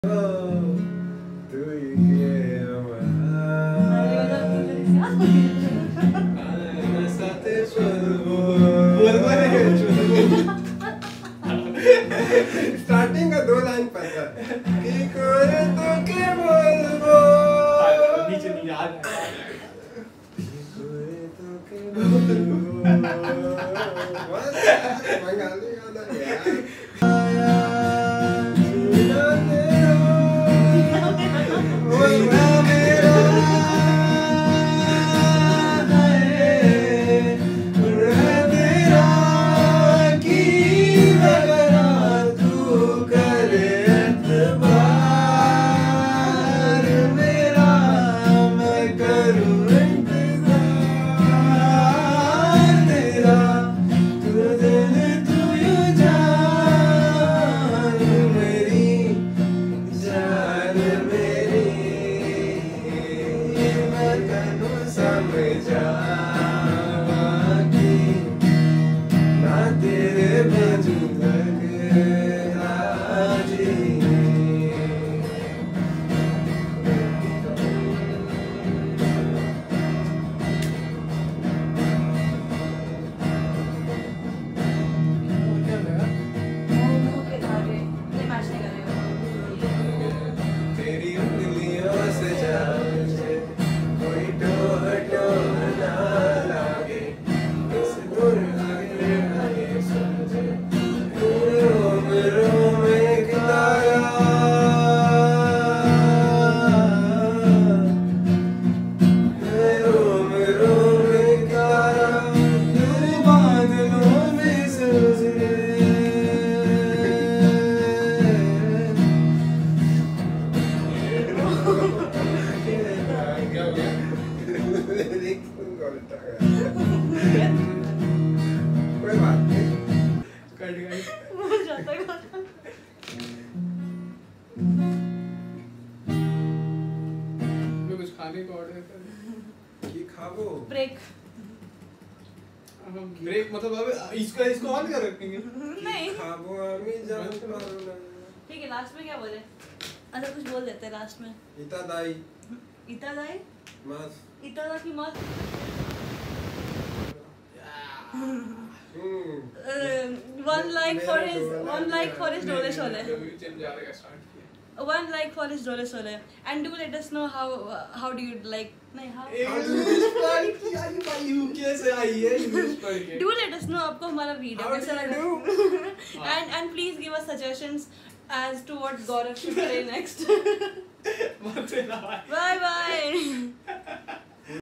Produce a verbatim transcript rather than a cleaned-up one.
starting का दो line पता कि कोई तो के बोलबो नीचे नहीं याद कोई तो के बोलबो बंगाली गाना यार कोई बात नहीं कट गई वो जाता है मैं कुछ खाने का ऑर्डर कर ये खाओ ब्रेक ब्रेक मतलब अब इसका इसको ऑन कर रखेंगे नहीं खाओ आमी जान मारो ना ठीक है लास्ट में क्या बोले अच्छा कुछ बोल देते हैं लास्ट में इता दाई इता दाई मास इता दा की मत one like for his one like for his Dole Shole one like for his Dole Shole and do let us know how uh, how do you like नहीं how इंग्लिश पढ़ के आई भाई यूके से आई है इंग्लिश पढ़ के do let us know आपको हमारा वीडियो How कैसा do लगा you and and please give us suggestions as to what Gaurav should play next मत ना bye bye